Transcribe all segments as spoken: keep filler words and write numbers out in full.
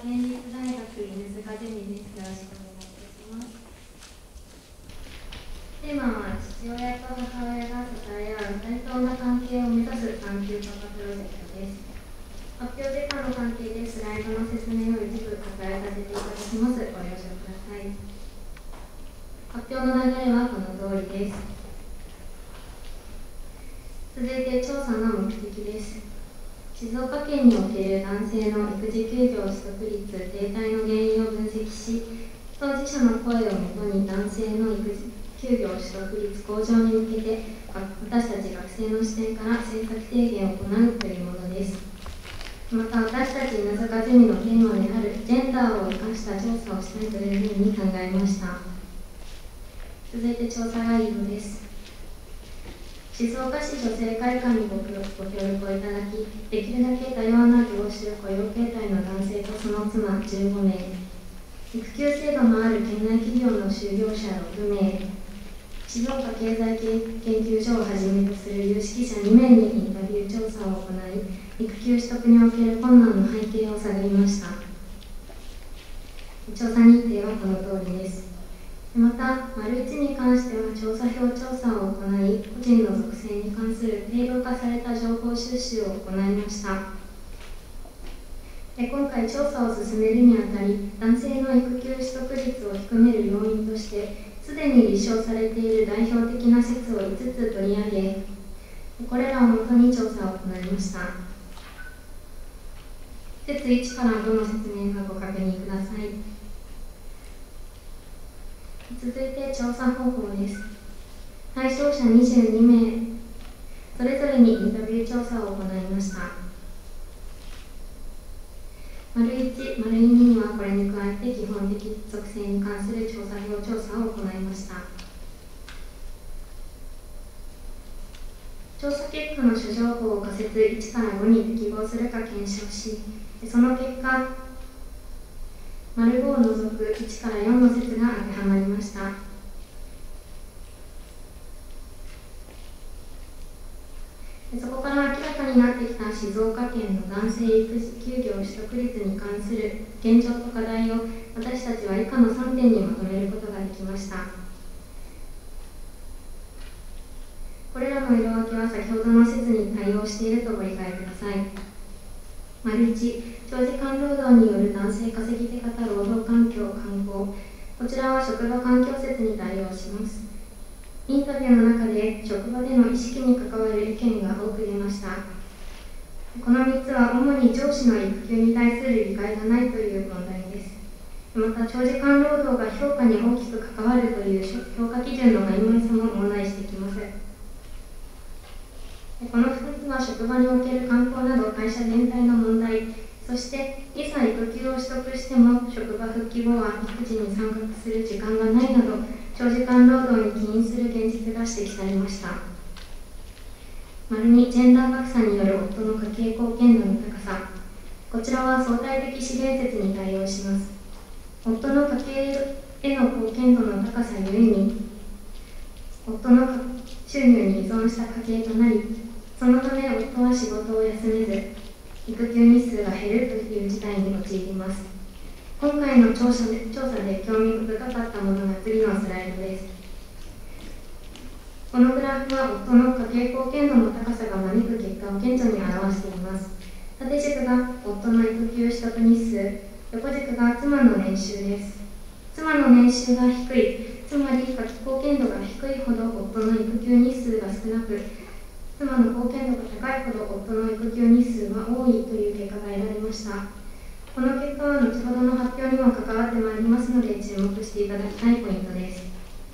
県立大学犬塚ジェニです。よろしくお願いいたします。テーマは父親と母親が支え合う対等な関係を目指す探究家プロジェクトです。発表時間の関係でスライドの説明を一部割愛させていただきます。ご了承ください。発表の流れはこの通りです。続いて調査の目的です。静岡県における男性の育児休業取得率停滞の原因を分析し、当事者の声をもとに男性の育児休業取得率向上に向けて、私たち学生の視点から政策提言を行うというものです。また、私たち犬塚ゼミのテーマであるジェンダーを生かした調査をしたいというふうに考えました。続いて調査概要です。静岡市女性会館にご協力をいただき、できるだけ多様な業種、雇用形態の男性とその妻じゅうごめい、育休制度のある県内企業の就業者ろくめい、静岡経済研究所をはじめとする有識者にめいにインタビュー調査を行い、育休取得における困難の背景を探りました。調査日程はこの通りです。また、丸いちに関しては調査票調査を行い、個人の属性に関する定量化された情報収集を行いました。で今回調査を進めるにあたり、男性の育休取得率を低める要因として、すでに立証されている代表的な説をいつつ取り上げ、これらをもとに調査を行いました。説いちからごの説明がご確認ください。続いて調査方法です。対象者にじゅうにめい、それぞれにインタビュー調査を行いました。丸いち、丸いににはこれに加えて基本的属性に関する調査票調査を行いました。調査結果の諸情報を仮説いちからごに適合するか検証し、その結果、丸ごを除くいちからよんの説が当てはまりました。そこから明らかになってきた静岡県の男性育児休業取得率に関する現状と課題を私たちは以下のさんてんにまとめることができました。これらの色分けは先ほどの説に対応しているとご理解ください。丸いち、長時間労働による男性稼ぎ手方労働環境観光。こちらは職場環境説に対応します。インタビューの中で職場での意識に関わる意見が多く出ました。このみっつは主に上司の育休に対する理解がないという問題です。また、長時間労働が評価に大きく関わるという評価基準の曖昧さも問題してきます。このふたつは職場における観光など会社全体の問題、そしていざ育休を取得しても職場復帰後は育児に参画する時間がないなど長時間労働に起因する現実が指摘されました。丸に、ジェンダー格差による夫の家計貢献度の高さ。こちらは相対的資源説に対応します。夫の家計への貢献度の高さゆえに、夫の収入に依存した家計となり、そのため夫は仕事を休めず、育休日数が減るという事態に陥ります。今回の調査で、調査で興味深かったものが次のスライドです。このグラフは夫の家計貢献度の高さが招く結果を顕著に表しています。縦軸が夫の育休取得日数、横軸が妻の年収です。妻の年収が低い、つまり家計貢献度が低いほど夫の育休日数が少なく、妻の貢献度が高いほど夫の育休日数は多いという結果が得られました。この結果は後ほどの発表にも関わってまいりますので注目していただきたいポイントです。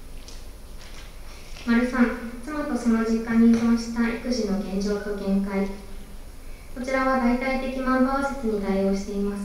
丸さん、妻とその実家に依存した育児の現状と限界。こちらは代替的マンパワー説に対応しています。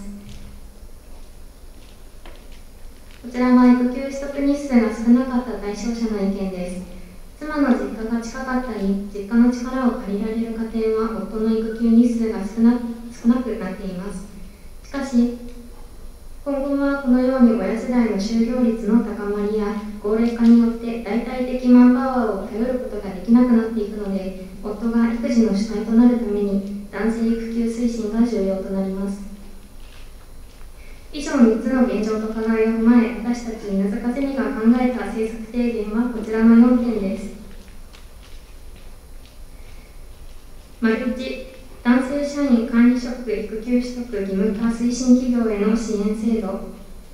こちらは育休取得日数が少なかった対象者の意見です。妻の実家が近かったり、実家の力を借りられる家庭は夫の育休日数が少な、少なくなっています。しかし、今後はこのように親世代の就業率の高まりや高齢化によって代替的マンパワーを頼ることができなくなっていくので、夫が育児の主体となるために男性育休推進が重要となります。 策提言はこちらのよんてんです。丸いち、男性社員管理職育休取得義務化推進企業への支援制度。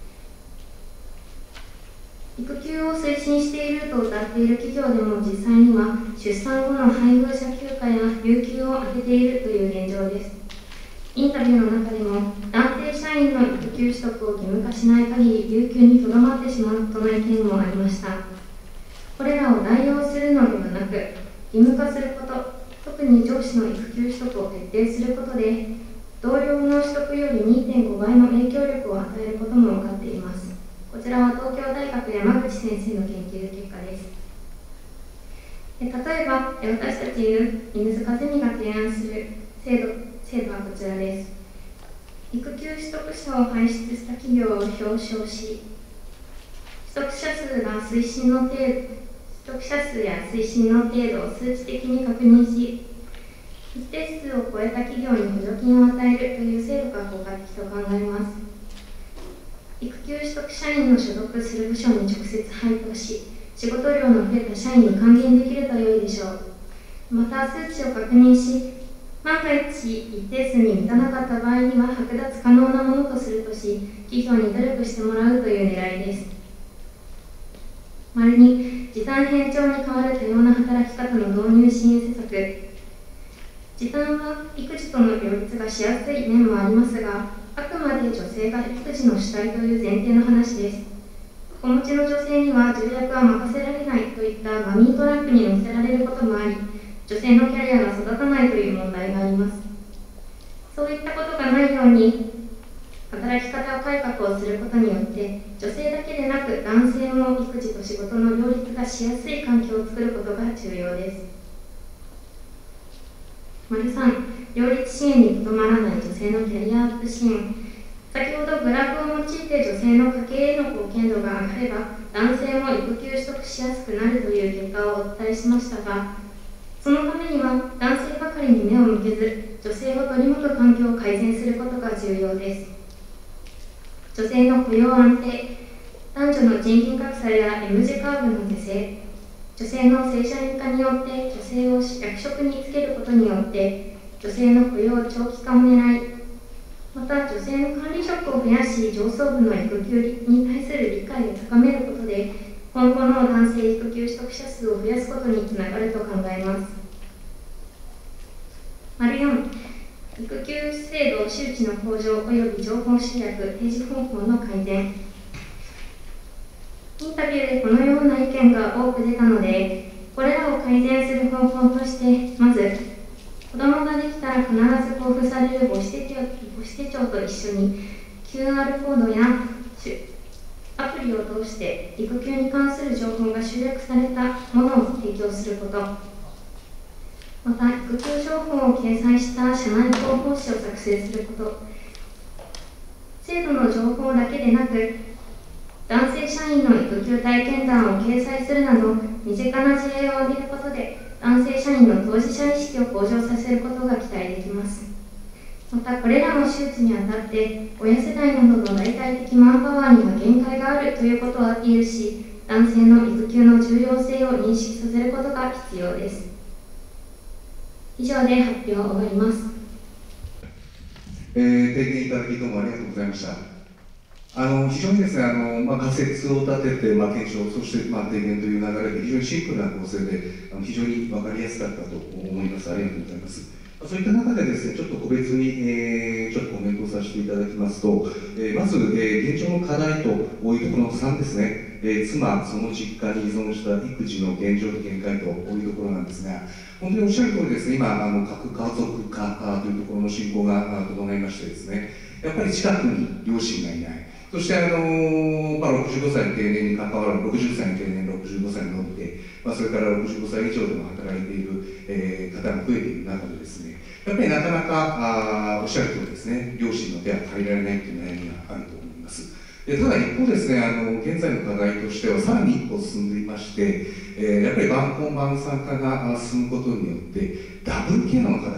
育休を推進していると謳っている企業でも実際には出産後の配偶者休暇や有給を充てているという現状です。インタビューの中でも男性社員の育休取得を義務化しない限り有給にとどまってしまうとの意見もありました。これらを代用するのではなく義務化すること、特に上司の育休取得を徹底することで同僚の取得より にてんご 倍の影響力を与えることも分かっています。こちらは東京大学山口先生の研究結果です。例えば私たち犬塚ゼミが提案する制度制度はこちらです。育休取得者を輩出した企業を表彰し、取得者数が推進の程度取得者数や推進の程度を数値的に確認し、一定数を超えた企業に補助金を与えるという制度が効果的と考えます。育休取得社員の所属する部署に直接配当し、仕事量の増えた社員に還元できると良いでしょう。また数値を確認し、万が一一定数に満たなかった場合には剥奪可能なものとするとし、企業に努力してもらうという狙いです。丸に、時短偏重に代わる多様な働き方の導入支援施策。時短は育児との両立がしやすい面もありますが、あくまで女性が育児の主体という前提の話です。子持ちの女性には重役は任せられないといったマミートラップに乗せられることもあり、女性のキャリアが育たないという問題があります。そういったことがないように、働き方改革をすることによって、女性だけでなく男性も育児と仕事の両立がしやすい環境を作ることが重要です。丸さん、両立支援にとどまらない女性のキャリアアップ支援。先ほどグラフを用いて女性の家計への貢献度が上がれば、男性も育休取得しやすくなるという結果をお伝えしましたが、そのためには男性ばかりに目を向けず、女性を取り巻く環境を改善することが重要です。女性の雇用安定、男女の賃金格差や エム 字カーブの是正、女性の正社員化によって女性を役職につけることによって女性の雇用長期化を狙い、また女性の管理職を増やし上層部の育休に対する理解を高めることで今後の男性育休取得者数を増やすことにつながると考えます。丸よん、育休制度周知の向上及び情報集約提示方法の改善。インタビューでこのような意見が多く出たので、これらを改善する方法として、まず、子どもができたら必ず交付される母子手帳、母子手帳と一緒に キューアール コードやアプリを通して育休に関する情報が集約されたものを提供すること、また育休情報を掲載した社内広報誌を作成すること、制度の情報だけでなく、男性社員の育休体験談を掲載するなど、身近な事例を挙げることで、男性社員の当事者意識を向上させることが期待できます。また、これらの周知にあたって、親世代などの代替的マンパワーには限界があるということをアピールし、男性の育休の重要性を認識させることが必要です。以上で発表を終わります。 えー、提言いただきどうもありがとうございました。あの非常にですね、あのまあ、仮説を立てて、まあ、検証、そして、まあ、提言という流れで非常にシンプルな構成で、あの非常に分かりやすかったと思います。ありがとうございます。そういった中でですね、ちょっと個別に、えー、ちょっとコメントをさせていただきますと、えー、まず、えー、現状の課題というところのさんですね、えー、妻、その実家に依存した育児の現状と限界というところなんですが、本当におっしゃる通りですね、今、あの核家族化というところの進行が整いましてですね、やっぱり近くに両親がいない。そして、あのーまあ、ろくじゅうごさいの定年に関わるろくじゅっさいの定年、ろくじゅうごさいに伸びて、まあ、それからろくじゅうごさい以上でも働いている、えー、方が増えている中でですね、やっぱりなかなかあおっしゃる通りですね、両親の手は借りられないという悩みがあると思います。でただ一方ですね、あの現在の課題としてはさらに一歩進んでいまして、えー、やっぱり晩婚晩産化が進むことによってダブルケアの課題と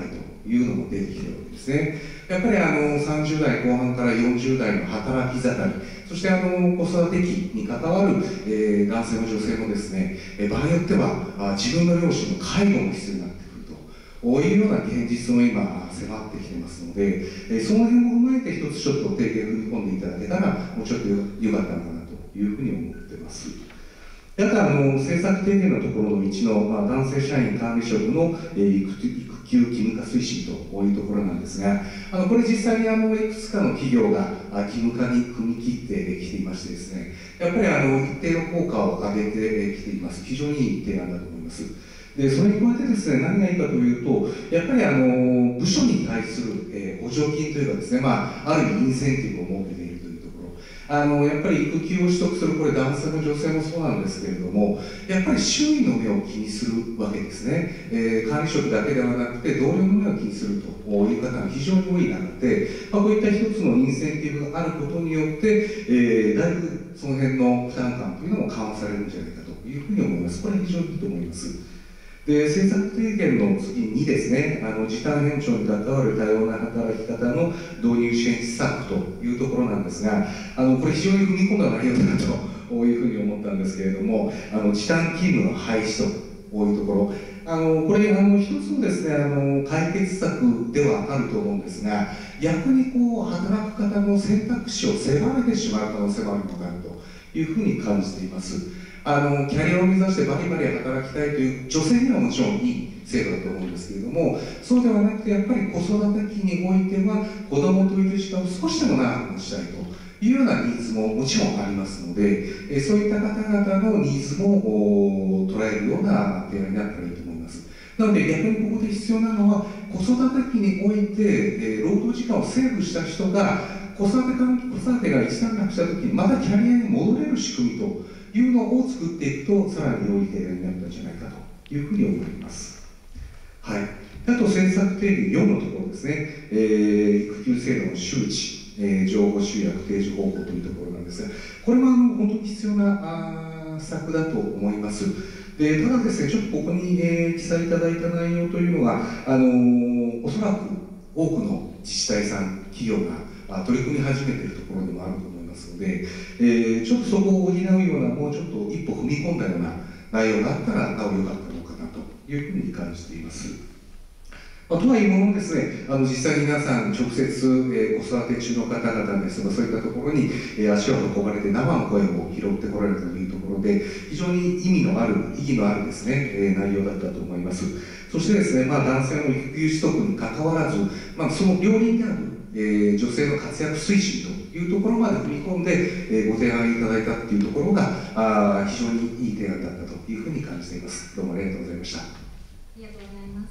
いうのも出てきているわけですね。やっぱりあのさんじゅう代後半からよんじゅう代の働き盛り、そしてあの子育て期に関わる、えー、男性も女性もですね、えー、場合によってはあ自分の両親の介護も必要になってくるとこういうような現実も今迫ってきていますので、えー、その辺も踏まえて一つちょっと提言踏み込んでいただけたらもうちょっとよかったのかなというふうに思っています。あとはあの政策提言のところのいちの、まあ、男性社員管理職の、えー、育育休義務化推進というところなんですが、あのこれ実際にあのいくつかの企業が義務化に踏み切ってきていましてですね、やっぱりあの一定の効果を上げてきています。非常にいい提案だと思います。でそれに加えてですね、何がいいかというと、やっぱりあの部署に対する、えー、補助金というかですね、まあ、ある意味インセンティブを設けているというところ、あのやっぱり育休を取得する、これ男性も女性もそうなんですけれども、やっぱり周囲の目を気にするわけですね。えー、管理職だけではなくて同僚の目を気にするという方が非常に多い中で、まあ、こういった一つのインセンティブがあることによって、えー、だいぶその辺の負担感というのも緩和されるんじゃないかというふうに思います。これは非常にいいと思います。で政策提言の次にですね、あの時短延長に関わる多様な働き方の導入支援施策というところなんですが、あのこれ非常に踏み込んだ内容だなというふうに思ったんですけれども、あの時短勤務の廃止というところ、あのこれあの一つのですね、あの解決策ではあると思うんですが、逆にこう働く方の選択肢を狭めてしまう可能性もあるのかなというふうに感じています。あのキャリアを目指してバリバリ働きたいという女性にはもちろんいい制度だと思うんですけれども、そうではなくてやっぱり子育て期においては子供といる時間を少しでも長く持ちたいというようなニーズももちろんありますので、えそういった方々のニーズも捉えるような提案になったらいいと思います。なので逆にここで必要なのは、子育て期において、え労働時間をセーブした人が子育て関子育てが一段落したときにまたキャリアに戻れる仕組みというのを作っていくと、さらに良い提案になったんじゃないかというふうに思います。はい。あと政策提言よんのところですね、えー、育休制度の周知、えー、情報集約、提示方法というところなんですが、これもあの本当に必要なあ施策だと思います。でただですね、ちょっとここに、えー、記載いただいた内容というのが、あのー、おそらく多くの自治体さん、企業が取り組み始めているところでもあると思いますので、えー、ちょっとそこを補うような、もうちょっと一歩踏み込んだような内容があったらなお良かったのかなというふうに感じています。まあ、とはいえものですね、あの実際に皆さん直接、えー、子育て中の方々ですとかそういったところに、えー、足を運ばれて生の声を拾ってこられたというところで、非常に意味のある意義のあるですね、えー、内容だったと思います。そしてですね、まあ、男性の育休取得に関わらず、まあ、その両輪である、えー、女性の活躍推進というところまで踏み込んで、えー、ご提案いただいたっていうところがあ非常にいい提案だったというふうに感じています。どうもありがとうございました。ありがとうございます。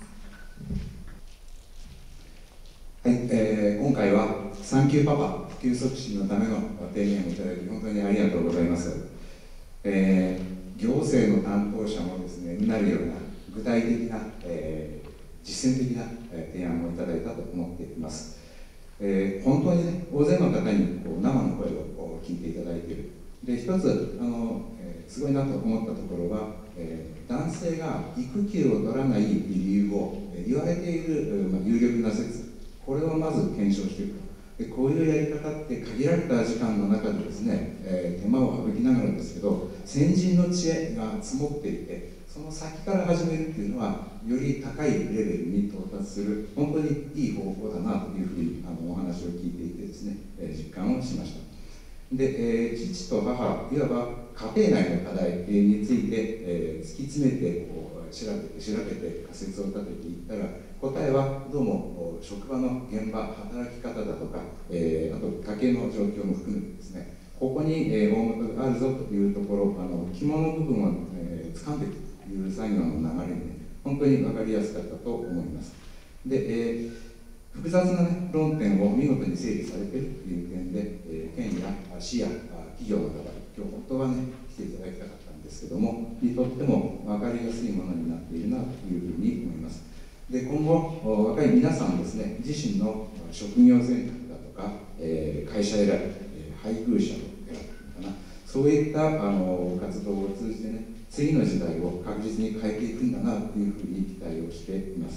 はい、えー、今回は産休パパ普及促進のための提言をいただき本当にありがとうございます。えー、行政の担当者もですね、うなるような具体的な、えー、実践的な提案をいただいたと思っています。えー、本当にね、大勢の方にこう生の声を聞いていただいている。で、一つあの、えー、すごいなと思ったところは、えー、男性が育休を取らない理由を、えー、言われている、まあ、有力な説、これをまず検証していくと。で、こういうやり方って限られた時間の中でですね、えー、手間を省きながらですけど、先人の知恵が積もっていて、その先から始めるっていうのは、より高いレベルに到達する、本当にいい方法だなというふうにあのお話を聞いていてですね、えー、実感をしました。で、えー、父と母、いわば家庭内の課題について、えー、突き詰めてこう調べて、調べて仮説を立てていったら、答えはどうも職場の現場、働き方だとか、えー、あと家計の状況も含めてですね、ここに、えー、大元があるぞというところ、あの肝の部分を、えー、掴んでいくという作業の流れに、ね、本当に分かりやすかったと思います。で、えー、複雑な、ね、論点を見事に整理されているという点で、えー、県や市や企業の方、今日本当はね、来ていただきたかったんですけども、にとっても分かりやすいものになっているなというふうに思います。で、今後、若い皆さんですね、自身の職業選択だとか、えー、会社選び、えー、配偶者の選びかな、そういったあの活動を通じてね、次の時代を確実に変えていくんだなというふうに期待をしています。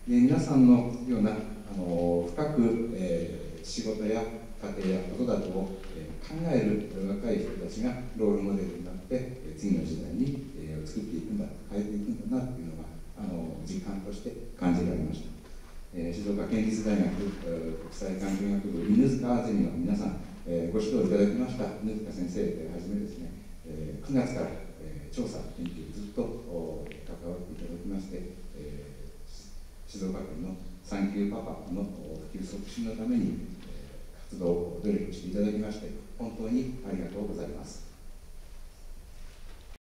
で皆さんのようなあの深く、えー、仕事や家庭や子育てを、えー、考える若い人たちがロールモデルになって、えー、次の時代に、えー、作っていくんだ、変えていくんだなというのがあの実感として感じられました。えー、静岡県立大学、えー、国際環境学部犬塚ゼミの皆さん、えー、ご指導いただきました犬塚先生をはじめですね、えー、くがつから、えー、調査研究ずっと関わっていただきまして、えー、静岡県の産休パパの普及促進のために、えー、活動努力していただきまして本当にありがとうございます。